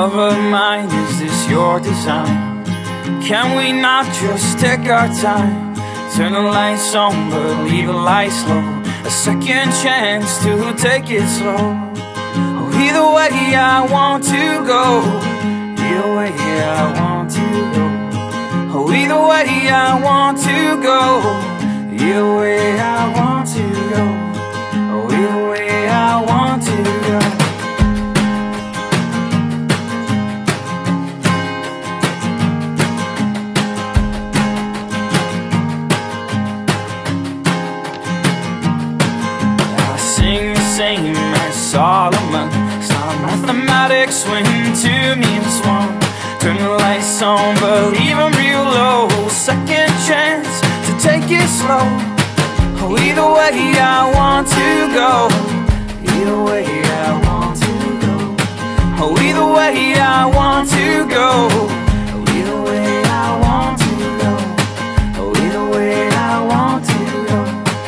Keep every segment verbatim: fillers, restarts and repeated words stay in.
love of mine, is this your design? Can we not just take our time? Turn the lights on but leave the lights low. A second chance to take it slow. Oh, either way I want to go. Either way I want to go. Oh, either way I want to go. Either way I want to go. Oh, either way I want to go. I sing the same as Solomon. Star mathematics when two means one. Turn the lights on but leave them real low. Second chance to take it slow. Oh, either way I want to go. Either way I want to go. Oh, either way I want to go. Oh, either way I want to go. Oh, either way I want to go.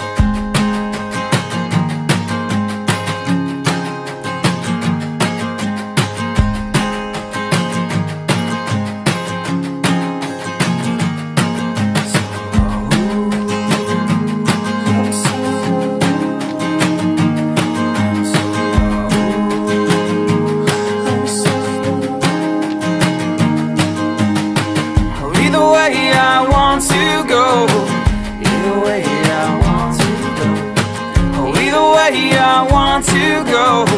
Either way I want to go. Either way I want to go. Oh, either way I want to go.